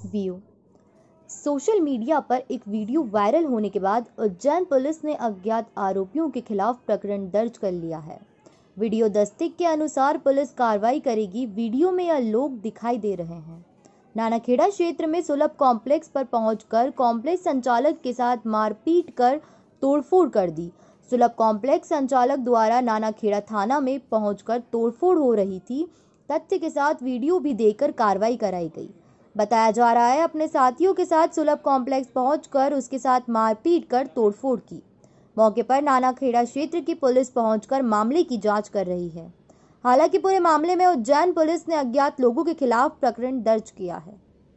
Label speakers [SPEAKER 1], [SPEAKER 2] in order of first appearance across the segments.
[SPEAKER 1] View. Social media पर एक video viral होने के बाद उज्जैन पुलिस ने अज्ञात आरोपियों के खिलाफ प्रकरण दर्ज कर लिया है। वीडियो दस्तिक के अनुसार पुलिस कार्रवाई करेगी। वीडियो में यह लोग दिखाई दे रहे हैं। नानाखेड़ा क्षेत्र में सुलभ कॉम्प्लेक्स पर पहुंचकर कॉम्प्लेक्स संचालक के साथ मारपीट कर तोड़फोड़ कर दी। सुलभ कॉम्प्लेक्स संचालक द्वारा नानाखेड़ा थाना में पहुंचकर तोड़फोड़ हो रही थी। तथ्य के साथ वीडियो भी देकर कार्रवाई कराई गई। बताया जा रहा है अपने साथियों के साथ सुलभ कॉम्प्लेक्स पहुंचकर उसके साथ मारपीट कर तोड़फोड़ की। मौके पर नानाखेड़ा क्षेत्र की पुलिस पहुंचकर मामले की जांच कर रही है। हालांकि पूरे मामले में उज्जैन पुलिस ने अज्ञात लोगों के खिलाफ प्रकरण दर्ज किया है।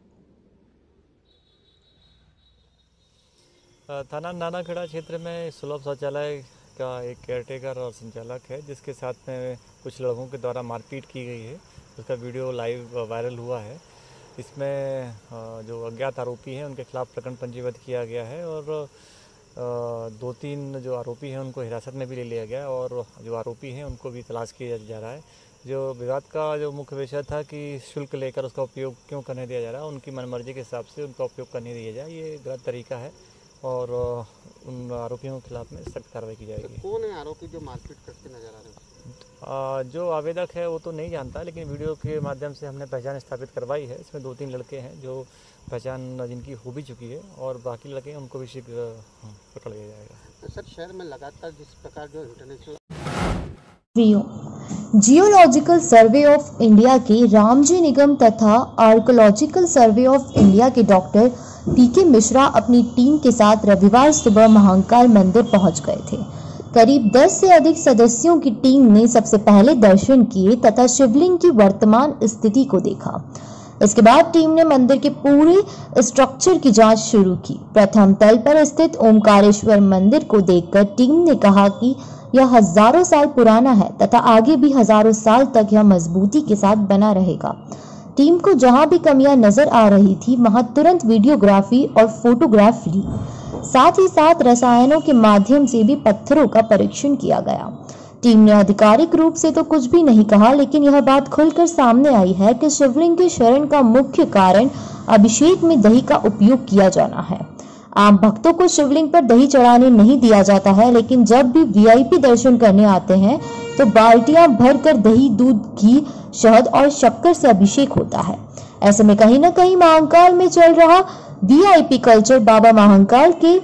[SPEAKER 2] थाना नानाखेड़ा क्षेत्र में सुलभ शौचालय का एक केयरटेकर और संचालक है, जिसके साथ में कुछ लोगों के द्वारा मारपीट की गई है। उसका वीडियो लाइव वायरल हुआ है। इसमें जो अज्ञात आरोपी हैं उनके खिलाफ प्रकरण पंजीबद्ध किया गया है और 2-3 जो आरोपी हैं उनको हिरासत में भी ले लिया गया और जो आरोपी हैं उनको भी तलाश किया जा रहा है। जो विवाद का जो मुख्य विषय था कि शुल्क लेकर उसका उपयोग क्यों करने दिया जा रहा है, उनकी मनमर्जी के हिसाब से उनका उपयोग करने दिया जाए, ये गलत तरीका है और उन आरोपियों के खिलाफ में सख्त कार्रवाई की जाएगी।
[SPEAKER 3] तो कौन है आरोपी जो मारपीट करते नजर आ रहे हैं?
[SPEAKER 2] जो आवेदक है वो तो नहीं जानता, लेकिन वीडियो के माध्यम से हमने पहचान स्थापित करवाई है। इसमें 2-3 लड़के हैं जो पहचान जिनकी हो भी चुकी है और बाकी लड़के उनको भी शीघ्र पकड़ लिया जाएगा।
[SPEAKER 3] तो सर, शहर में लगातार जिस प्रकार जो international
[SPEAKER 1] geological survey of India के रामजी निगम तथा आर्कोलॉजिकल सर्वे ऑफ इंडिया के डॉक्टर पीके मिश्रा अपनी टीम के साथ रविवार सुबह महाकाल मंदिर पहुंच गए थे। करीब 10 से अधिक सदस्यों की टीम ने सबसे पहले दर्शन किए तथा शिवलिंग की वर्तमान स्थिति को देखा। इसके बाद टीम ने मंदिर के पूरे स्ट्रक्चर की जांच शुरू की। प्रथम तल पर स्थित ओमकारेश्वर मंदिर को देखकर टीम ने कहा कि यह हजारों साल पुराना है तथा आगे भी हजारों साल तक यह मजबूती के साथ बना रहेगा। टीम को जहां भी कमियां नजर आ रही थी वहां तुरंत वीडियोग्राफी और फोटोग्राफ ली। साथ ही साथ रसायनों के माध्यम से भी पत्थरों का परीक्षण किया गया। टीम ने आधिकारिक रूप से तो कुछ भी नहीं कहा, लेकिन यह बात खुलकर सामने आई है कि शिवलिंग के शरण का मुख्य कारण अभिषेक में दही का उपयोग किया जाना है। आम भक्तों को शिवलिंग पर दही चढ़ाने नहीं दिया जाता है, लेकिन जब भी वीआईपी दर्शन करने आते हैं तो बाल्टियां भरकर दही, दूध, घी, शहद और शक्कर से अभिषेक होता है। ऐसे में कहीं न कहीं महाकाल में चल रहा वीआईपी कल्चर बाबा महाकाल के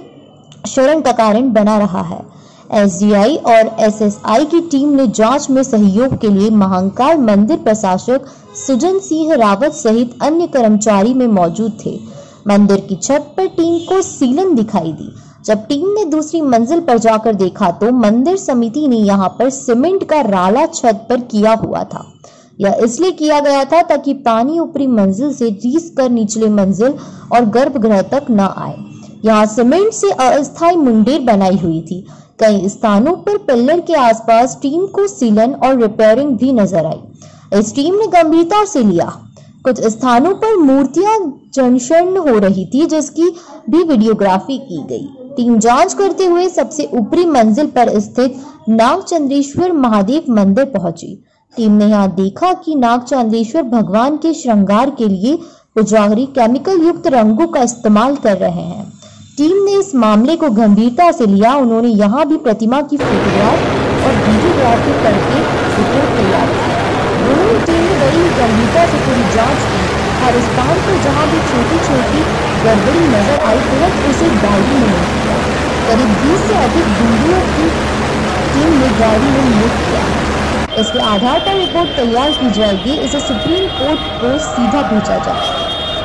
[SPEAKER 1] शरण का कारण बना रहा है। एसडीआई और एसएसआई की टीम ने जांच में सहयोग के लिए महाकाल मंदिर प्रशासक सुजन सिंह रावत सहित अन्य कर्मचारी में मौजूद थे। मंदिर की छत पर टीम को सीलन दिखाई दी। जब टीम ने दूसरी मंजिल पर जाकर देखा तो मंदिर समिति ने यहां पर सीमेंट का राला छत पर किया हुआ था। यह इसलिए किया गया था ताकि पानी ऊपरी मंजिल से रीस कर निचले मंजिल और गर्भगृह तक न आए। यहाँ सीमेंट से अस्थायी मुंडेर बनाई हुई थी। कई स्थानों पर पिल्लर के आसपास टीम को सीलन और रिपेयरिंग भी नजर आई। इस टीम ने गंभीरता से लिया। कुछ स्थानों पर मूर्तियां जर्जर हो रही थी, जिसकी भी वीडियोग्राफी की गई। टीम जांच करते हुए सबसे ऊपरी मंजिल पर स्थित नागचंद्रेश्वर महादेव मंदिर पहुंची। टीम ने यहाँ देखा कि नागचंद्रेश्वर भगवान के श्रृंगार के लिए पुजारी केमिकल युक्त रंगों का इस्तेमाल कर रहे हैं। टीम ने इस मामले को गंभीरता से लिया। उन्होंने यहाँ भी प्रतिमा की फोटोग्राफ और वीडियोग्राफी करके रिपोर्ट तैयार की। दोनों टीम ने बड़ी गंभीरता से पूरी जांच की। हर स्थान पर जहाँ भी छोटी छोटी गड़बड़ी नजर आई तुरंत उसे डायरी में नोट किया। करीब 20 से अधिक बिंदुओं की टीम ने डायरी में नोट किया। इसके आधार पर रिपोर्ट तैयार की जाएगी। इसे सुप्रीम कोर्ट को सीधा भेजा जाएगा।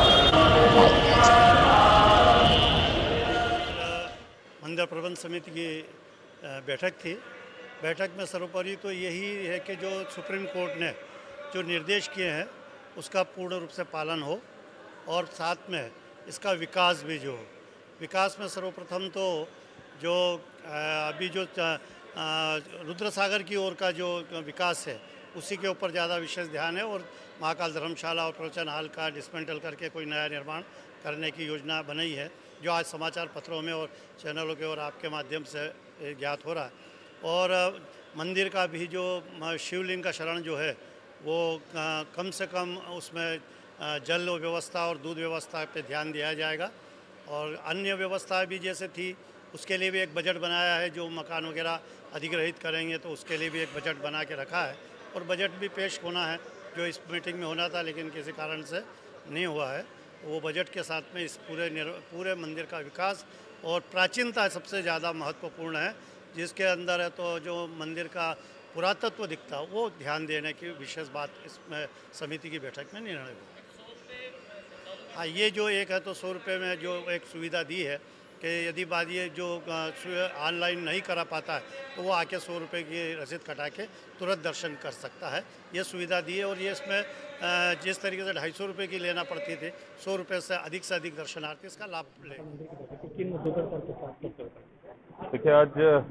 [SPEAKER 4] मंदिर प्रबंध समिति की बैठक थी। बैठक में सर्वोपरि तो यही है कि जो सुप्रीम कोर्ट ने जो निर्देश किए हैं उसका पूर्ण रूप से पालन हो और साथ में इसका विकास भी जो हो। विकास में सर्वप्रथम तो जो अभी जो रुद्र सागर की ओर का जो विकास है उसी के ऊपर ज़्यादा विशेष ध्यान है और महाकाल धर्मशाला और प्रवचन हॉल का डिसमेंटल करके कोई नया निर्माण करने की योजना बनाई है, जो आज समाचार पत्रों में और चैनलों के और आपके माध्यम से ज्ञात हो रहा है। और मंदिर का भी जो शिवलिंग का शरण जो है वो कम से कम उसमें जल व्यवस्था और दूध व्यवस्था पे ध्यान दिया जाएगा। और अन्य व्यवस्था भी जैसे थी उसके लिए भी एक बजट बनाया है। जो मकान वगैरह अधिग्रहित करेंगे तो उसके लिए भी एक बजट बना के रखा है और बजट भी पेश होना है, जो इस मीटिंग में होना था लेकिन किसी कारण से नहीं हुआ है। वो बजट के साथ में इस पूरे मंदिर का विकास और प्राचीनता सबसे ज़्यादा महत्वपूर्ण है, जिसके अंदर है तो जो मंदिर का पुरातत्व दिखता है वो ध्यान देने की विशेष बात इसमें समिति की बैठक में निर्णय हुआ। हाँ, ये जो एक है तो 100 रुपये में जो एक सुविधा दी है कि यदि बात ये जो ऑनलाइन नहीं करा पाता है तो वो आके 100 रुपये की रसीद कटा के तुरंत दर्शन कर सकता है, ये सुविधा दी है। और ये इसमें जिस तरीके से 250 रुपये की लेना पड़ती थी, 100 रुपये से अधिक दर्शनार्थी इसका लाभ ले।
[SPEAKER 5] देखिए, आज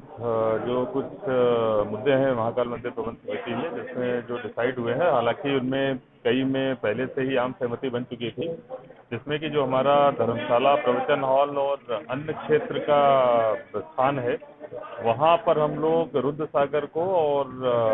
[SPEAKER 5] जो कुछ मुद्दे हैं महाकाल मंदिर प्रबंध समिति में जिसमें जो डिसाइड हुए हैं, हालांकि उनमें कई में पहले से ही आम सहमति बन चुकी थी, जिसमें कि जो हमारा धर्मशाला, प्रवचन हॉल और अन्य क्षेत्र का स्थान है वहाँ पर हम लोग रुद्र सागर को और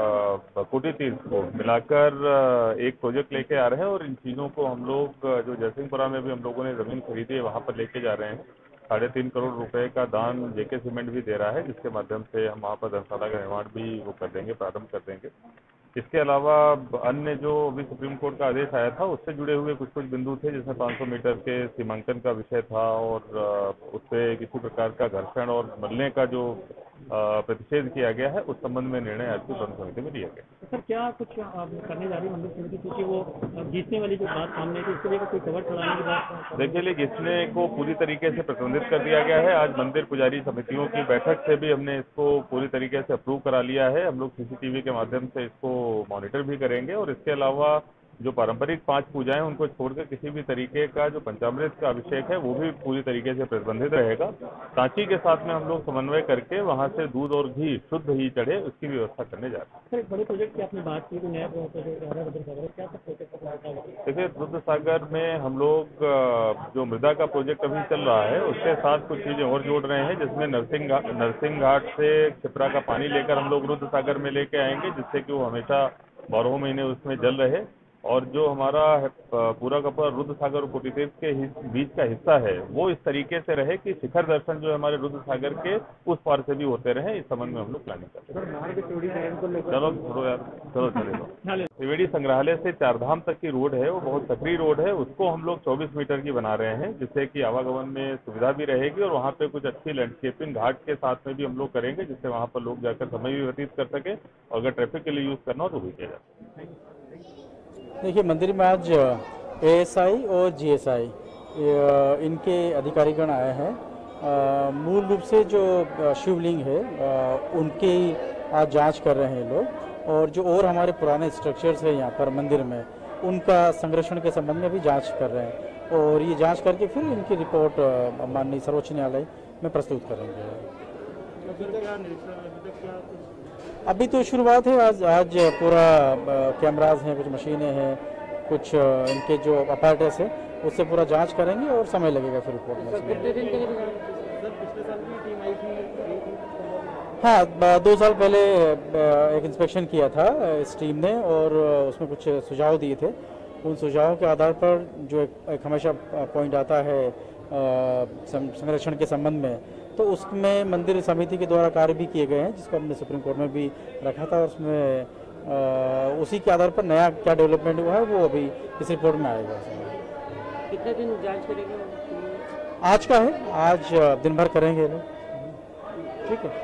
[SPEAKER 5] कोटी तीर्थ को मिलाकर एक प्रोजेक्ट लेके आ रहे हैं। और इन चीज़ों को हम लोग जो जयसिंहपुरा में भी हम लोगों ने ज़मीन खरीदी है वहाँ पर लेके जा रहे हैं। 3.5 करोड़ रुपए का दान जेके सीमेंट भी दे रहा है, जिसके माध्यम से हम वहाँ पर धर्मशाला का निर्माण भी वो कर देंगे, प्रारंभ कर देंगे। इसके अलावा अन्य जो अभी सुप्रीम कोर्ट का आदेश आया था उससे जुड़े हुए कुछ बिंदु थे, जिसमें 500 मीटर के सीमांकन का विषय था और उससे किसी प्रकार का घर्षण और मलने का जो प्रतिषेध किया गया है, उस संबंध में निर्णय आज की प्रबंध समिति में लिया गया।
[SPEAKER 6] सर, क्या कुछ करने जा रही है मंदिर समिति, क्योंकि वो घिसने वाली जो बात सामने थी उसके लिए कोई कवर चढ़ाने की बात?
[SPEAKER 5] देखिए, घिसने को पूरी तरीके से प्रतिबंधित कर दिया गया है। आज मंदिर पुजारी समितियों की बैठक से भी हमने इसको पूरी तरीके से अप्रूव करा लिया है। हम लोग CCTV के माध्यम से इसको मॉनिटर भी करेंगे और इसके अलावा जो पारंपरिक 5 पूजाएं उनको छोड़कर किसी भी तरीके का जो पंचामृत का अभिषेक है वो भी पूरी तरीके से प्रतिबंधित रहेगा। सांची के साथ में हम लोग समन्वय करके वहां से दूध और घी शुद्ध ही चढ़े उसकी व्यवस्था करने जा रहे हैं।
[SPEAKER 6] सर, एक बड़े प्रोजेक्ट की आपने बात की, नया प्रोजेक्ट क्या सब प्रोजेक्ट?
[SPEAKER 5] देखिए, रुद्र सागर में हम लोग जो मृदा का प्रोजेक्ट अभी चल रहा है उसके साथ कुछ चीजें और जोड़ रहे हैं, जिसमें नरसिंह घाट से क्षिप्रा का पानी लेकर हम लोग रुद्र सागर में लेके आएंगे, जिससे कि वो हमेशा 12 महीने उसमें जल रहे। और जो हमारा पूरा का पूरा रुद्र सागर और कोटी तीर्थ के बीच का हिस्सा है वो इस तरीके से रहे कि शिखर दर्शन जो है हमारे रुद्र सागर के उस पार से भी होते रहे। इस संबंध में हम लोग प्लानिंग करते हैं। चलो छोड़ो यार, चलो चलेगा। त्रिवेणी संग्रहालय से चारधाम तक की रोड है वो बहुत सकरी रोड है, उसको हम लोग 24 मीटर की बना रहे हैं, जिससे कि आवागमन में सुविधा भी रहेगी और वहाँ पे कुछ अच्छी लैंडस्केपिंग घाट के साथ में भी हम लोग करेंगे, जिससे वहाँ पर लोग जाकर समय भी व्यतीत कर सके और अगर ट्रैफिक के लिए यूज करना हो तो भी किया जाए।
[SPEAKER 6] देखिए, मंदिर में आज ASI और GSI इनके अधिकारीगण आए हैं। मूल रूप से जो शिवलिंग है उनकी आज जांच कर रहे हैं लोग, और जो और हमारे पुराने स्ट्रक्चर्स हैं यहाँ पर मंदिर में उनका संरक्षण के संबंध में भी जांच कर रहे हैं, और ये जांच करके फिर इनकी रिपोर्ट माननीय सर्वोच्च न्यायालय में प्रस्तुत करेंगे। अभी तो शुरुआत है। आज पूरा कैमराज हैं, कुछ मशीनें हैं, कुछ इनके जो अपैरेटस है उससे पूरा जांच करेंगे और समय लगेगा फिर रिपोर्ट में। हाँ, 2 साल पहले एक इंस्पेक्शन किया था इस टीम ने और उसमें कुछ सुझाव दिए थे। उन सुझावों के आधार पर जो एक हमेशा पॉइंट आता है संरक्षण के संबंध में, तो उसमें मंदिर समिति के द्वारा कार्य भी किए गए हैं, जिसको हमने सुप्रीम कोर्ट में भी रखा था। उसमें उसी के आधार पर नया क्या डेवलपमेंट हुआ है वो अभी इस रिपोर्ट में आएगा।
[SPEAKER 7] कितने दिन जांच करेंगे?
[SPEAKER 6] आज का है, आज दिन भर करेंगे लोग। ठीक है।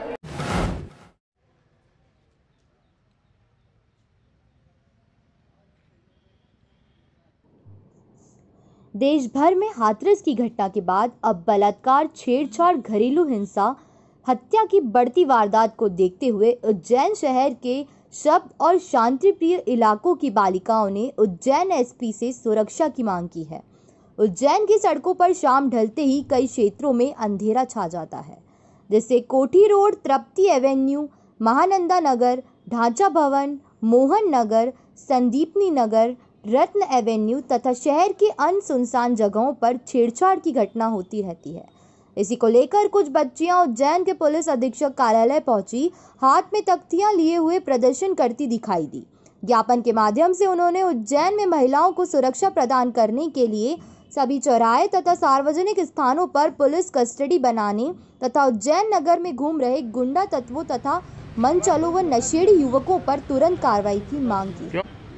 [SPEAKER 1] देश भर में हाथरस की घटना के बाद अब बलात्कार, छेड़छाड़, घरेलू हिंसा, हत्या की बढ़ती वारदात को देखते हुए उज्जैन शहर के शब्द और शांति प्रिय इलाकों की बालिकाओं ने उज्जैन SP से सुरक्षा की मांग की है। उज्जैन की सड़कों पर शाम ढलते ही कई क्षेत्रों में अंधेरा छा जाता है, जिससे Kothi road, Tripti avenue, Mahananda Nagar, Dhancha Bhavan, Mohan Nagar, Sandipani Nagar, Ratna avenue तथा शहर के अन्य सुनसान जगहों पर छेड़छाड़ की घटना होती रहती है। इसी को लेकर कुछ बच्चियां उज्जैन के पुलिस अधीक्षक कार्यालय पहुंची, हाथ में तख्तियां लिए हुए प्रदर्शन करती दिखाई दी, ज्ञापन के माध्यम से उन्होंने उज्जैन में महिलाओं को सुरक्षा प्रदान करने के लिए सभी चौराहे तथा सार्वजनिक स्थानों पर पुलिस कस्टडी बनाने तथा उज्जैन नगर में घूम रहे गुंडा तत्वों तथा मनचलों व नशेड़ी युवकों पर तुरंत कार्रवाई की मांग की।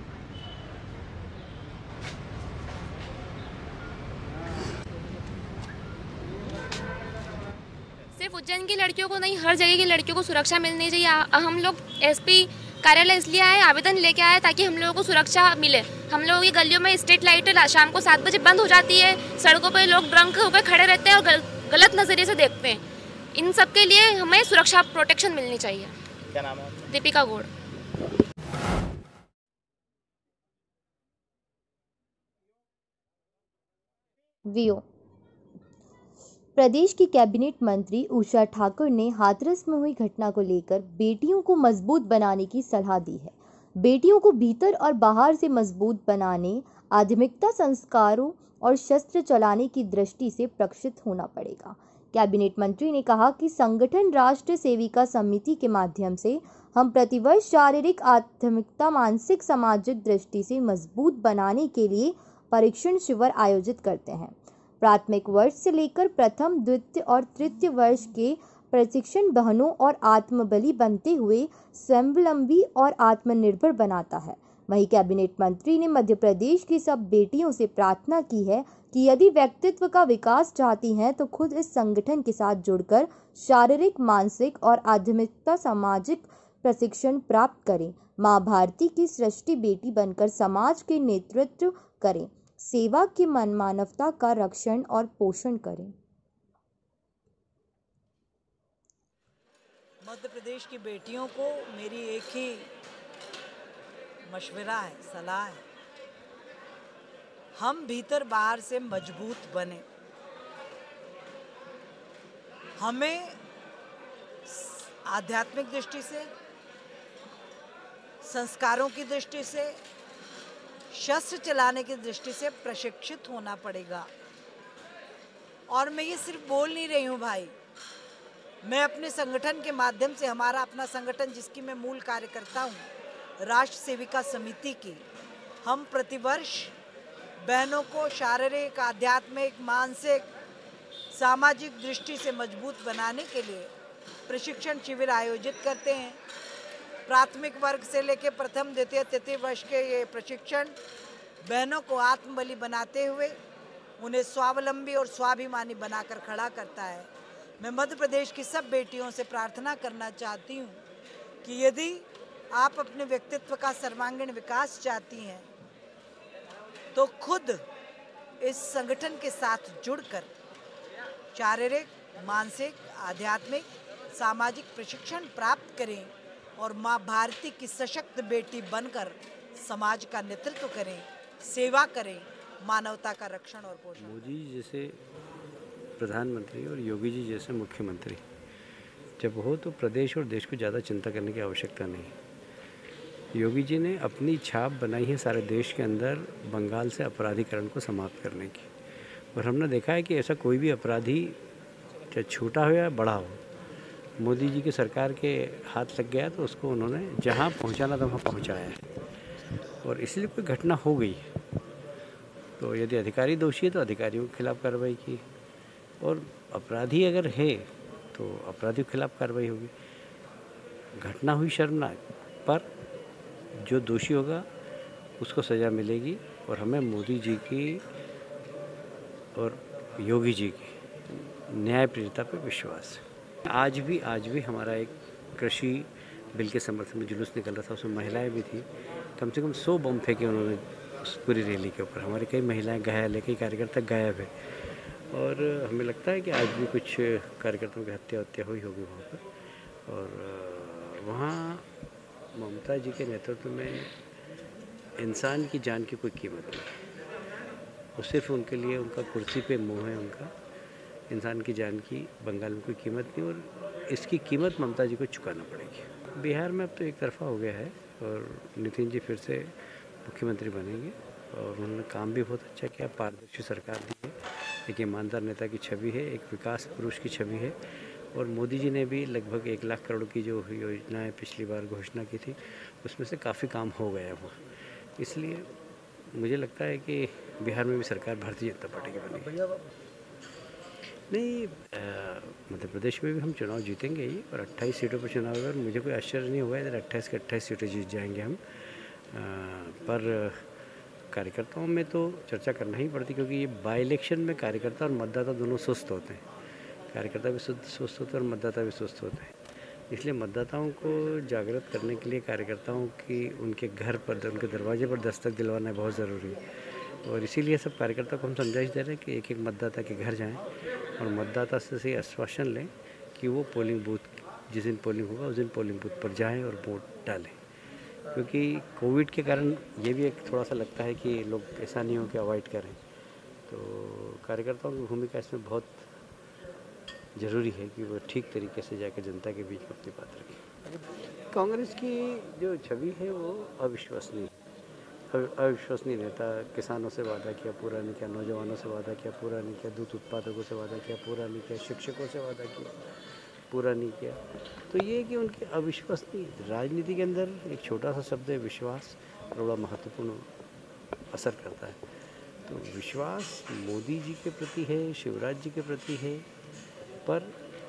[SPEAKER 8] सिर्फ उज्जैन की लड़कियों को नहीं, हर जगह की लड़कियों को सुरक्षा मिलनी चाहिए। हम लोग एसपी कार्यालय इसलिए आए, आवेदन लेके आए ताकि हम लोगों को सुरक्षा मिले। हम लोगों की गलियों में स्ट्रीट लाइट शाम को 7 बजे बंद हो जाती है, सड़कों पर लोग ड्रंक होकर खड़े रहते हैं और गलत नज़रिए से देखते हैं। इन सब के लिए हमें सुरक्षा प्रोटेक्शन मिलनी चाहिए।
[SPEAKER 9] क्या नाम है?
[SPEAKER 8] दीपिका गौड़।
[SPEAKER 1] वीओ। प्रदेश की कैबिनेट मंत्री उषा ठाकुर ने हाथरस में हुई घटना को लेकर बेटियों को मजबूत बनाने की सलाह दी है। बेटियों को भीतर और बाहर से मजबूत बनाने, आध्यात्मिकता, संस्कारों और शस्त्र चलाने की दृष्टि से प्रशिक्षित होना पड़ेगा। कैबिनेट मंत्री ने कहा कि संगठन राष्ट्र सेविका समिति के माध्यम से हम प्रतिवर्ष शारीरिक, आध्यात्मिकता, मानसिक, सामाजिक दृष्टि से मजबूत बनाने के लिए परीक्षण शिविर आयोजित करते हैं। प्राथमिक वर्ष से लेकर प्रथम, द्वितीय और तृतीय वर्ष के प्रशिक्षण बहनों और आत्मबली बनते हुए स्वावलंबी और आत्मनिर्भर बनाता है। वहीं कैबिनेट मंत्री ने मध्य प्रदेश की सब बेटियों से प्रार्थना की है कि यदि व्यक्तित्व का विकास चाहती हैं तो खुद इस संगठन के साथ जुड़कर शारीरिक, मानसिक और आध्यात्मिकता, सामाजिक प्रशिक्षण प्राप्त करें। माँ भारती की सृष्टि बेटी बनकर समाज के नेतृत्व करें, सेवा की मानवता का रक्षण और पोषण करें।
[SPEAKER 10] मध्य प्रदेश की बेटियों को मेरी एक ही मशवरा है, सलाह है, हम भीतर बाहर से मजबूत बने। हमें आध्यात्मिक दृष्टि से, संस्कारों की दृष्टि से, शस्त्र चलाने की दृष्टि से प्रशिक्षित होना पड़ेगा। और मैं ये सिर्फ बोल नहीं रही हूँ भाई, मैं अपने संगठन के माध्यम से, हमारा अपना संगठन जिसकी मैं मूल कार्यकर्ता हूँ, राष्ट्र सेविका समिति की, हम प्रतिवर्ष बहनों को शारीरिक, आध्यात्मिक, मानसिक, सामाजिक दृष्टि से मजबूत बनाने के लिए प्रशिक्षण शिविर आयोजित करते हैं। प्राथमिक वर्ग से लेकर प्रथम, द्वितीय, तृतीय वर्ष के ये प्रशिक्षण बहनों को आत्मबली बनाते हुए उन्हें स्वावलंबी और स्वाभिमानी बनाकर खड़ा करता है। मैं मध्य प्रदेश की सब बेटियों से प्रार्थना करना चाहती हूँ कि यदि आप अपने व्यक्तित्व का सर्वांगीण विकास चाहती हैं तो खुद इस संगठन के साथ जुड़कर शारीरिक, मानसिक, आध्यात्मिक, सामाजिक प्रशिक्षण प्राप्त करें और माँ भारती की सशक्त बेटी बनकर समाज का नेतृत्व करें, सेवा करें, मानवता का रक्षण और पोषण।
[SPEAKER 11] मोदी जी जैसे प्रधानमंत्री और योगी जी जैसे मुख्यमंत्री जब हो तो प्रदेश और देश को ज़्यादा चिंता करने की आवश्यकता नहीं। योगी जी ने अपनी छाप बनाई है सारे देश के अंदर बंगाल से अपराधीकरण को समाप्त करने की, और हमने देखा है कि ऐसा कोई भी अपराधी चाहे छोटा हो या बड़ा हो, मोदी जी की सरकार के हाथ लग गया तो उसको उन्होंने जहाँ पहुँचाना था वहाँ पहुँचाया है। और इसलिए कोई घटना हो गई तो यदि अधिकारी दोषी है तो अधिकारियों के खिलाफ कार्रवाई की, और अपराधी अगर है तो अपराधियों के खिलाफ कार्रवाई होगी। घटना हुई शर्मनाक, पर जो दोषी होगा उसको सज़ा मिलेगी। और हमें मोदी जी की और योगी जी की न्यायप्रियता पर विश्वास है। आज भी हमारा एक कृषि बिल के समर्थन में जुलूस निकल रहा था, उसमें महिलाएं भी थी। कम से कम 100 बम फेंके उन्होंने उस पूरी रैली के ऊपर। हमारी कई महिलाएं घायल है, कई कार्यकर्ता गायब है, और हमें लगता है कि आज भी कुछ कार्यकर्ताओं की हत्या हुई होगी वहाँ पर। और वहाँ ममता जी के नेतृत्व में इंसान की जान की कोई कीमत नहीं। वो सिर्फ उनके लिए उनका कुर्सी पे मोह है, उनका इंसान की जान की बंगाल में कोई कीमत नहीं, और इसकी कीमत ममता जी को चुकाना पड़ेगी। बिहार में अब तो एक तरफा हो गया है और नितिन जी फिर से मुख्यमंत्री बनेंगे, और उन्होंने काम भी बहुत अच्छा किया, पारदर्शी सरकार दी है, एक ईमानदार नेता की छवि है, एक विकास पुरुष की छवि है, और मोदी जी ने भी लगभग 1 लाख करोड़ की जो योजनाएं पिछली बार घोषणा की थी उसमें से काफ़ी काम हो गया है वो। इसलिए मुझे लगता है कि बिहार में भी सरकार भारतीय जनता पार्टी की बनेगी। नहीं, मध्य प्रदेश में भी हम चुनाव जीतेंगे ही और 28 सीटों पर चुनाव है और मुझे कोई आश्चर्य नहीं होगा इधर 28 के 28 सीटें जीत जाएंगे हम। पर कार्यकर्ताओं में तो चर्चा करना ही पड़ती, क्योंकि ये बाई इलेक्शन में कार्यकर्ता और मतदाता दोनों सुस्त होते हैं। कार्यकर्ता भी सुस्त होते हैं और मतदाता भी सुस्त होते हैं। इसलिए मतदाताओं को जागृत करने के लिए कार्यकर्ताओं की उनके घर पर, उनके दरवाजे पर दस्तक दिलवाना बहुत ज़रूरी है। और इसीलिए सब कार्यकर्ता को हम समझाइश दे रहे हैं कि एक एक मतदाता के घर जाएं और मतदाता से आश्वासन लें कि वो पोलिंग बूथ, जिस दिन पोलिंग होगा उस दिन पोलिंग बूथ पर जाएं और वोट डालें। क्योंकि कोविड के कारण ये भी एक थोड़ा सा लगता है कि लोग ऐसा नहीं हो कि अवॉइड करें, तो कार्यकर्ताओं की भूमिका इसमें बहुत ज़रूरी है कि वो ठीक तरीके से जाकर जनता के बीच अपनी बात रखें। कांग्रेस की जो छवि है वो अविश्वसनीय नेता, किसानों से वादा किया पूरा नहीं किया, नौजवानों से वादा किया पूरा नहीं किया, दूध उत्पादकों से वादा किया पूरा नहीं किया, शिक्षकों से वादा किया पूरा नहीं किया। तो ये कि उनके अविश्वसनीय, राजनीति के अंदर एक छोटा सा शब्द है विश्वास, बड़ा महत्वपूर्ण असर करता है। तो विश्वास मोदी जी के प्रति है, शिवराज जी के प्रति है, पर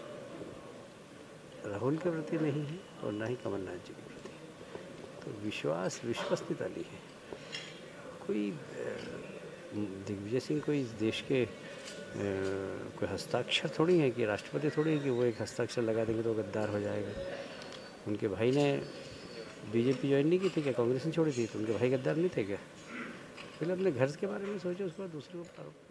[SPEAKER 11] राहुल के प्रति नहीं है और ना ही कमलनाथ जी के प्रति। तो विश्वास विश्वसनीयता नहीं है। कोई दिग्विजय सिंह कोई इस देश के कोई हस्ताक्षर थोड़ी है कि राष्ट्रपति थोड़ी है कि वो एक हस्ताक्षर लगा देंगे तो गद्दार हो जाएगा। उनके भाई ने बीजेपी ज्वाइन नहीं की थी क्या, कांग्रेस ने छोड़ी थी, तो उनके भाई गद्दार नहीं थे क्या? पहले अपने घर के बारे में सोचो, उसके बाद दूसरे को